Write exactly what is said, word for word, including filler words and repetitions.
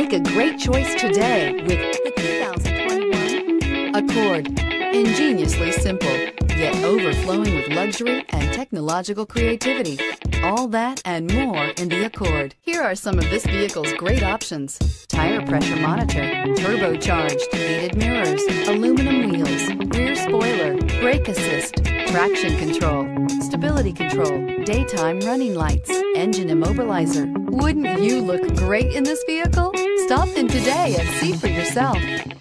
Make a great choice today with the two thousand twenty-one Accord. Ingeniously simple, yet overflowing with luxury and technological creativity. All that and more in the Accord. Here are some of this vehicle's great options: tire pressure monitor, turbocharged, heated mirrors, aluminum wheels, rear spoiler, brake assist, traction control, stability control, daytime running lights, engine immobilizer. Wouldn't you look great in this vehicle? Stop in today and see for yourself.